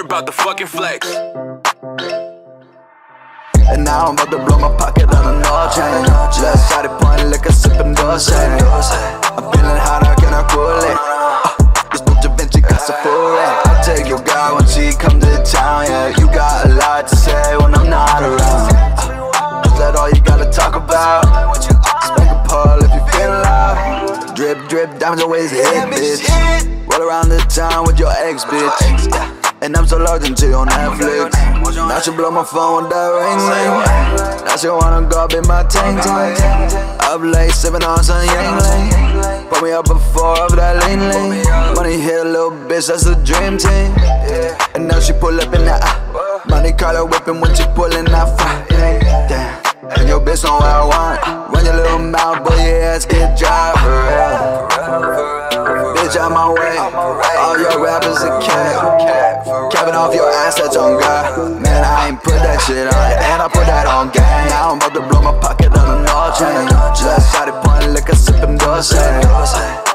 about to fucking flex. And now I'm about to blow my pocket on an oil chain. Left side of point, liquor sipping dose. I'm feeling hot, how can I cool it? This bitch Da Vinci got some full it. I'll take your girl when she come to town, yeah. You got a lot to say when I'm not around. Is that all you gotta talk about? Spank a pole if you feeling loud. Drip, drip, diamonds always hit, bitch. Roll around the town with your ex, bitch. And I'm so locked into your Netflix. Now she blow my phone with that ring ring. Now she wanna go up in my tank tank. Up late, sippin' on some Yangling. Put me up before of that lean lean. Money hit a little bitch, that's a dream team. And now she pull up in that Monte Carlo whippin' when she pullin' that fire. Damn, and your bitch know what I want. Run your little mouth, boy, your ass get dry for real. Bitch out my way, all your rappers are cap. Capping off your ass, that's on God. Man, I ain't put that shit on, and I put that on gang. Now I'm about to blow my pocket on an oil chain. Left side of point, liquor sipping dose.